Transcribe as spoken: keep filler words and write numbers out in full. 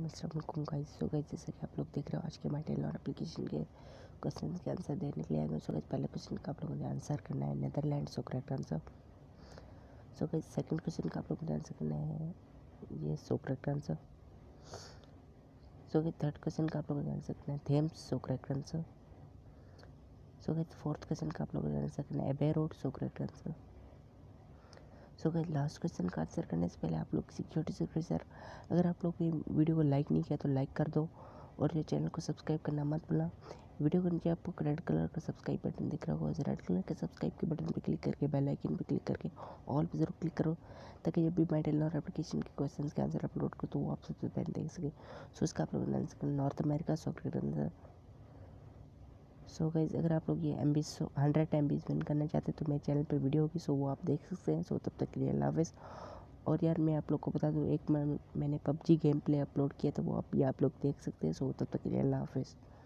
अस्सलाम guys. So guys जैसे कि आप लोग देख रहे हो आज के माई टेलर एप्लीकेशन के क्वेश्चन के आंसर देने के लिए आए। सो गाइस पहले क्वेश्चन का आप लोगों ने आंसर करना है Netherland, so correct answer. So guys second question का आप लोगों ने आंसर करना है ये, so correct answer. So guys third question का आप लोगों ने आंसर करना है Thames, so correct answer. So guys fourth question का आप लोगों ने आंसर करना है Abbey Road, so correct answer. So guys last question का आंसर करने से पहले आप लोग किसी छोटी सी रिक्वेस्ट है, अगर आप लोग ये वीडियो को लाइक नहीं किया तो लाइक कर दो और ये चैनल को सब्सक्राइब करना मत भूलना। वीडियो के नीचे आपको रेड कलर का सब्सक्राइब बटन दिख रहा होगा, उस रेड कलर के सब्सक्राइब के बटन पर क्लिक करके बेल आइकन पर क्लिक करके ऑल पे जरूर क्लिक करो, ताकि जब भी माई टेलर एप्लीकेशन के क्वेश्चन के आंसर अपलोड करो तो वो आप सबसे पहले देख सके। सो इसका आप लोग answer North America, so correct answer. So guys अगर आप लोग ये M B so hundred M Bs win करना चाहते हैं तो मेरे चैनल पे वीडियो होगी, सो वो आप देख सकते हैं। सो तब तक के लिए अल्लाह हाफ़िज़। और यार मैं आप लोग को बता दूँ, एक मैं, मैंने पबजी गेम प्ले अपलोड किया था, वो आप ये आप लोग देख सकते हैं। सो तब तक के लिए अल्लाह हाफ़िज़।